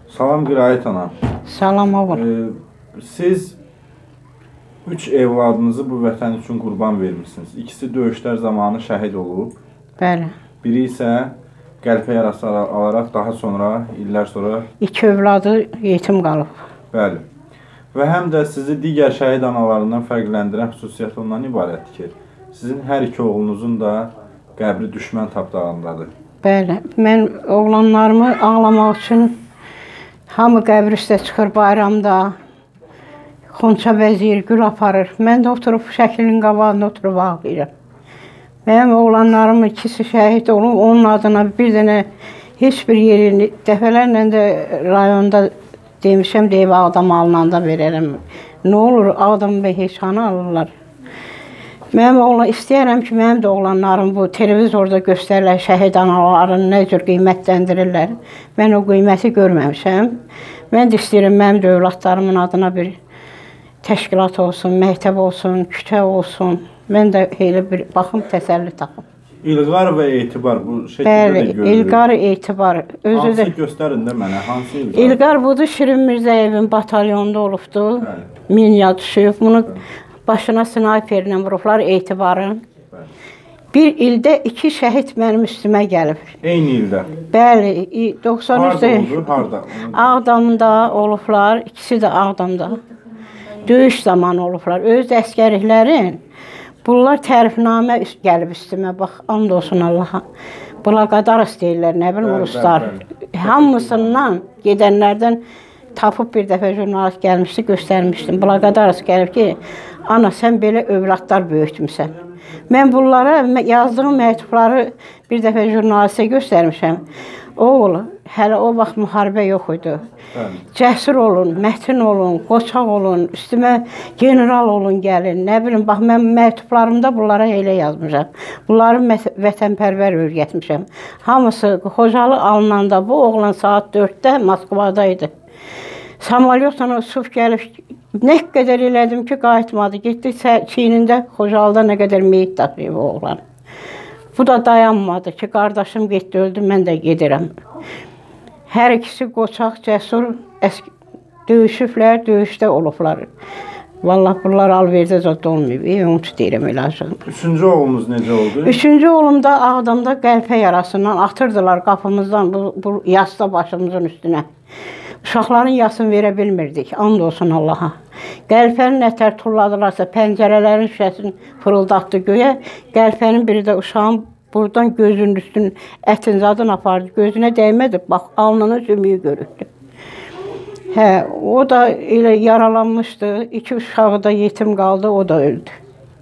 Salam Qiraət ana. Salam oğul. Siz 3 evladınızı bu vətən üçün qurban vermişsiniz. İkisi döyüşlər zamanı şəhid olub. Bəli. Biri isə qəlpə yarası alaraq daha sonra, illər sonra... 2 övladı yetim qalıb. Bəli. Və həm də sizi digər şəhid analarından fərqləndirən xüsusiyyət ondan ibarətdir ki, sizin hər iki oğlunuzun da qəbri düşmən tapdağındadır. Bəli. Mən oğlanlarımı ağlamaq üçün hamı qəbri üstə çıxır bayramda. Xonça vəzir, gül aparır. Mən də oturub şəklin qabağında oturub ağlayıram. Mənim oğlanlarım ikisi şəhid olub, onun adına bir dənə heç bir yeri dəfələrlə də rayonda demişəm, deyib Ağdam alınanda verərəm. Nə olur, Ağdam və Heçanı alırlar. Mənim oğlan istəyərəm ki, mənim də oğlanlarım bu televizorda göstərirlər şəhid analarını nə cür qiymətləndirirlər. Mən o qiyməti görməmişəm. Mən də istəyirəm mənim də övladlarımın adına bir təşkilat olsun, məktəb olsun, küçə olsun. Mən də elə bir baxım, təsəlli tapım. İlqar və etibar bu şəkildə də görülür. Bəli, İlqar, etibar. Hansı göstərin də mənə, hansı İlqar? İlqar budur, Şirin Mirzəyevin batalyonunda olubdur. Minya düşüb. Bunu başına snayperlə vurublar, etibarın. Bir ildə 2 şəhid mənim üstümə gəlib. Eyni ildə? Bəli, 93-də. Harada oldu, harada? Ağdamda olublar, ikisi də Ağdamda. Döyüş zamanı olublar. Öz əskərliklərin, bunlar tərifnamə gəlib üstümə, bax, and olsun Allaha. Blaqadaras deyirlər, nə bilim, ruslar. Hamısından, gedənlərdən tapıb bir dəfə jurnalist gəlmişdi, göstərmişdim. Blaqadaras gəlib ki, ana, sən belə övladlar böyütmüsən. Mən bunlara yazdığım məktubları bir dəfə jurnalistə göstərmişəm. Oğul, hələ o vaxt müharibə yox idi. Cəsur olun, mətin olun, qoçaq olun, üstümə general olun gəlin. Nə bilim, bax, mən məktublarımda bunlara elə yazmışam. Bunları vətənpərvər öyrətmişəm. Hamısı Xocalı alınanda bu oğlan saat 4-də Moskvadaydı. Samolyotla uçub gəlib, nə qədər elədim ki, qayıtmadı. Getdi çiynində Xocalıda nə qədər meyit daxıyıb o oğlan. Bu da dayanmadı ki, qardaşım getdi, öldü, mən də gedirəm. Hər ikisi qoçaq, cəsur, döyüşüblər, döyüşdə olublar. Vallahi bunlar alverdə olmayıb, onun üçün deyirəm elə aşağı. 3-cü oğlunuz necə oldu? 3-cü oğlum da Ağdamda qəlpə yarasından atırdılar qapımızdan bu yasda başımızın üstünə. Uşaqların yasını verə bilmirdik, and olsun Allaha. Qəlpənin nətər tulladılarsa, pəncərələrin şüşəsini fırıldatdı göyə. Qəlpənin biri də uşağın buradan gözünün üstünün ətin zadını apardı. Gözünə dəymədi, bax, alnının sümüyü görüldü. Hə, o da elə yaralanmışdı. 2 uşağı da yetim qaldı, o da öldü.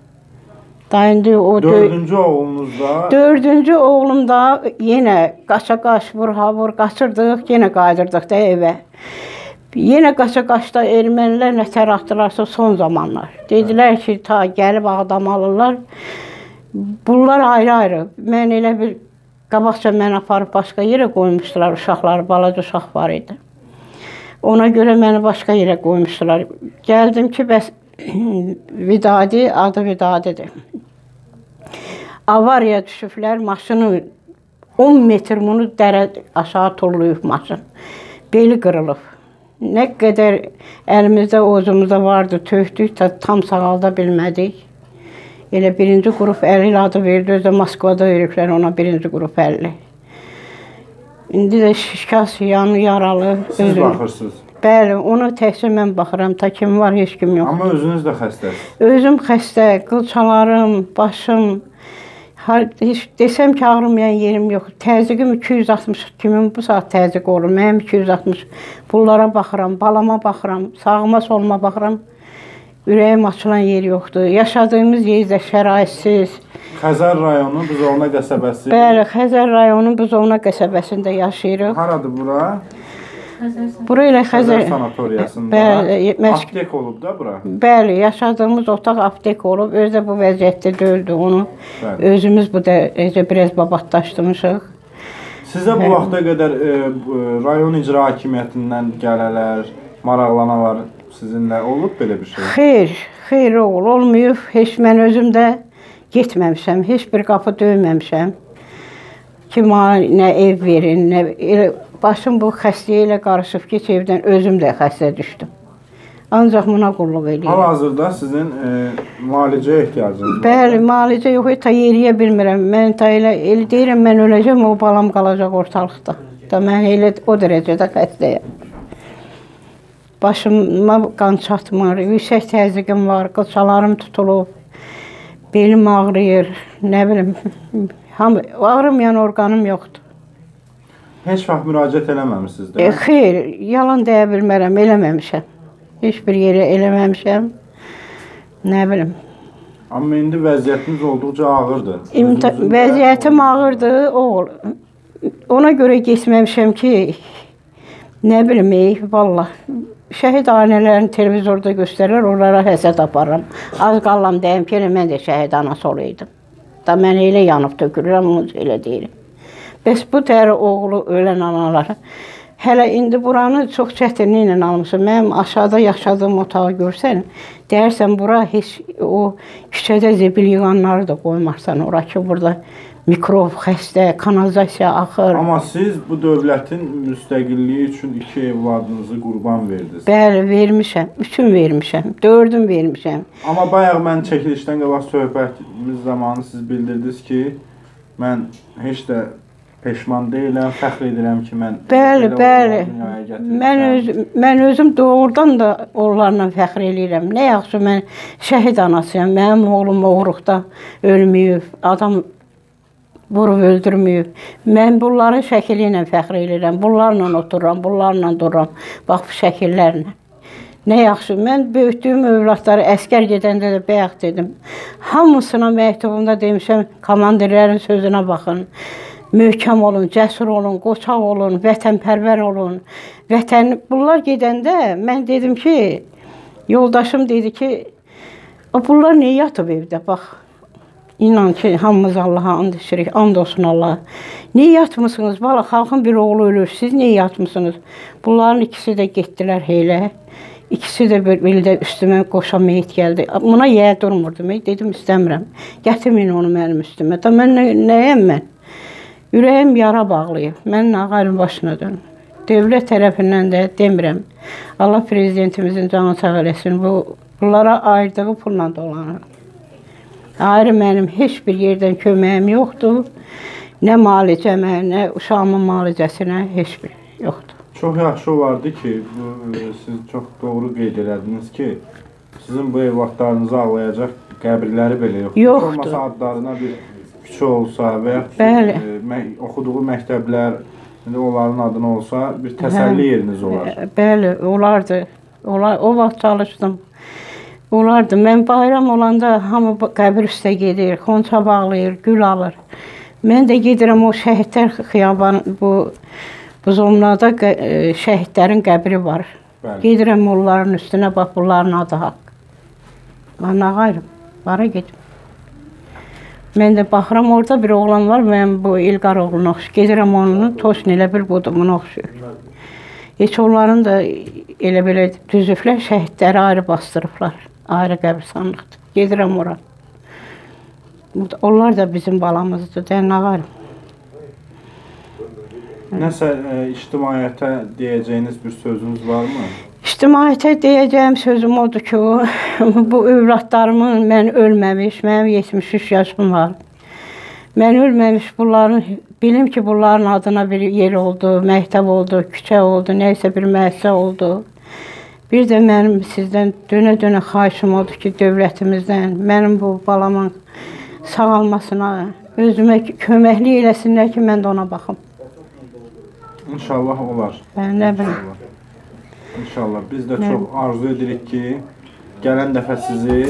Dördüncü oğlunuz da? Dördüncü oğlum da yenə qaça-qaç, vur-havur qaçırdıq, yenə qayıdırdıq da evə. Yenə qaça-qaçda ermənilər nətər atdılarsa son zamanlar. Dedilər ki, ta gəlib Ağdam alırlar. Bunlar ayrı-ayrı. Mən elə bir qabaqca mən aparıb başqa yerə qoymuşdular uşaqları, balaca uşaq var idi. Ona görə məni başqa yerə qoymuşdular. Gəldim ki, bəs Vidadi, adı Vidadidir. Avariya düşüblər, maşını 10 metr bunu dərə aşağı turlayıb maşın. Beli qırılıb. Nə qədər əlimizdə, ovcumuzda vardı, tökdük, tam sağalda bilmədik. Elə 1-ci qrup 50 adı verdi, özü də Moskvada veriblər ona 1-ci qrup 50. İndi də şişkas, yanı yaralı. Siz baxırsınız? Bəli, ona təkcə mən baxıram, ta kim var, heç kim yox. Amma özünüz də xəstəsiz? Özüm xəstə, qılçalarım, başım, heç desəm ki, ağrımayan yerim yox. Təzyiqim 260 kimin bu saat təzyiq olur, mənim 260. Bunlara baxıram, balama baxıram, sağıma soluma baxıram. Ürəyim açılan yer yoxdur. Yaşadığımız yerdə şəraitsiz. Xəzər rayonu Buzovna qəsəbəsi? Bəli, Xəzər rayonu Buzovna qəsəbəsində yaşayırıq. Haradır bura? Bura ilə Xəzər sanatoriyasında. Bəli, aptek olub da bura? Bəli, yaşadığımız otaq aptek olub. Özü də bu vəziyyətdə döldü onu. Bəli. Özümüz bu da biraz babatlaşdırmışıq. Sizə bu vaxta qədər rayon icra hakimiyyətindən gələlər, maraqlanalar sizinlə olub belə bir şey? Xeyr oğul, olmayıb. Heç mən özüm də getməmişəm, heç bir qapı döyməmişəm. ki, nə ev verin, nə elə başım bu xəstəyə ilə qarışıb ki, evdən özüm də xəstə düşdüm. Ancaq buna qulluq eləyirəm. Hal-hazırda sizin müalicəyə ehtiyacınız var. Bəli, müalicə yox, ta yeriyə bilmirəm. Mən ta elə deyirəm, mən öləcəm, o balam qalacaq ortalıqda. Da mən elə o dərəcədə xəstəyəm. Başıma qan çatmır, yüksək təzyiqim var, qılçalarım tutulub, belim ağrıyır, nə bilim, ağrımayan orqanım yoxdur. Heç vaxt müraciət eləməmisiniz də? Xeyr, yalan deyə bilmərəm, eləməmişəm. Heç bir yerə eləməmişəm, nə bilim. Amma indi vəziyyətiniz olduqca ağırdır. Vəziyyətim ağırdır, oğul. Ona görə geçməmişəm ki, nə bilim, vallah. Şəhid ailələrini televizorda göstərirlər, onlara həsəd aparıram. Az qallam deyim ki, mən də şəhid anası olaydım. Da mən elə yanıb tökülürəm, onu elə deyirəm. Bəs bu təhər oğlu ölən anaları, hələ indi buranı çox çətinliklə almışım. Mənim aşağıda yaşadığım otağı görsən, deyərsən, bura heç o küçədə zibil yığanları da qoymarsan ora ki, burada mikrob, xəstə, kanalizasiya axır. Amma siz bu dövlətin müstəqilliyi üçün 2 evladınızı qurban verdiniz. Bəli, vermişəm. 3-ün vermişəm, 4-ün vermişəm. Amma bayaq mən çəkilişdən qabaq söhbətimiz zamanı siz bildirdiniz ki, mən heç də peşman deyiləm, fəxr edirəm ki, mən bəli. Mən özüm doğrudan da onlarla fəxr edirəm. Nə yaxşı, mən şəhid anasıyam. Mənim oğlum oğruqda ölməyib, adam vurub öldürməyib. Mən bunların şəkili ilə fəxr edirəm. Bunlarla otururam, bunlarla dururam. Bax, bu şəkillərlə. Nə yaxşı, mən böyütdüyüm övladları əskər gedəndə də bayaq dedim. Hamısına məktubumda demişəm, komandirlərin sözünə baxın. Möhkəm olun, cəsur olun, qoçaq olun, vətənpərvər olun. Bunlar gedəndə mən dedim ki, yoldaşım dedi ki, bunlar niyə yatıb evdə, bax. İnan ki, hamımız Allaha and içirik, and olsun Allaha. Niyə yatmısınız? Valla xalqın bir oğlu ölür, siz niyə yatmısınız? Bunların ikisi də getdilər elə. İkisi də belə üstümə qoşa meyit gəldi. Buna yeyə durmurdum. Dedim, istəmirəm. Gətirməyin onu mənim üstümə. Da mən nəyəm mən? Ürəyim yara bağlayıb. Mən ağarın başına dönüm. Dövlət tərəfindən də demirəm. Allah prezidentimizin canı sağ eləsin. Bunlara ayırdığı pulla dolanır. Ayrı mənim heç bir yerdən köməyim yoxdur. Nə müalicəmə, nə uşağımın müalicəsinə heç bir yoxdur. Çox yaxşı olardı ki, siz çox doğru qeyd elədiniz ki, sizin bu evlatlarınızı ağlayacaq qəbirləri belə yoxdur. Yoxdur. Olmasa adlarına bir küçə olsa və yaxud oxuduğu məktəblər onların adına olsa bir təsəlli yeriniz olar. Bəli, olardı. O vaxt çalışdım. Olardı. Mən bayram olanda hamı qəbir üstə gedir, xonça bağlayır, gül alır. Mən də gedirəm o şəhidlər xiyabanı, bu Zomnada şəhidlərin qəbri var. Gedirəm onların üstünə, bax, bunların adı haqq. Mən ağayırım, vara gedim. Mən də baxıram, orada bir oğlan var, mən bu İlqar oğluna oxşuyur. Gedirəm onun, Toşun elə bir budumuna oxşuyur. Heç onların da elə belə düzüblər, şəhidləri ayrı bastırıblar. Ayrı qəbirstanlıqdır. Gedirəm ora. Onlar da bizim balamızdır, deyən ağarım. Nəsə ictimaiyyətə deyəcəyiniz bir sözünüz varmı? İctimaiyyətə deyəcəyim sözüm odur ki, bu övladlarımın mən ölməmiş, mənim 73 yaşım var. Mən ölməmiş, bilim ki, bunların adına bir yer oldu, məktəb oldu, küçə oldu, nəysə bir müəssisə oldu. Bir də mənim sizdən dönə-dönə xahişim odur ki, dövlətimizdən, mənim bu balamın sağalmasına, özümə köməklik eləsinlər ki, mən də ona baxım. İnşallah olar. Nə bilim. İnşallah. Biz də çox arzu edirik ki, gələn dəfə sizi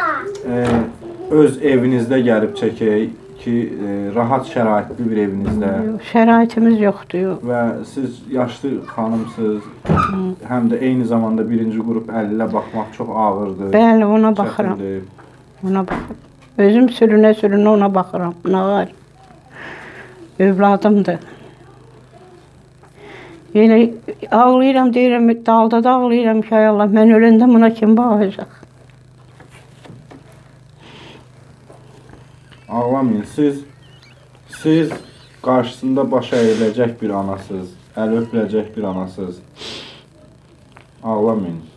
öz evinizdə gəlib çəkək ki, rahat şəraitli bir evinizdə. Şəraitimiz yoxdur. Və siz yaşlı xanımsınız, həm də eyni zamanda birinci qrup 50-lə baxmaq çox ağırdır. Bəli, ona baxıram. Ona baxıram. Özüm sürünə ona baxıram. Nağar. Övladımdır. Elə ağlayıram, deyirəm, dalda da ağlayıram ki, ay Allah, mən öləndə buna kim baxacaq? Ağlamayın. Siz qarşısında baş əyiləcək bir anasız, əl öpüləcək bir anasız. Ağlamayın.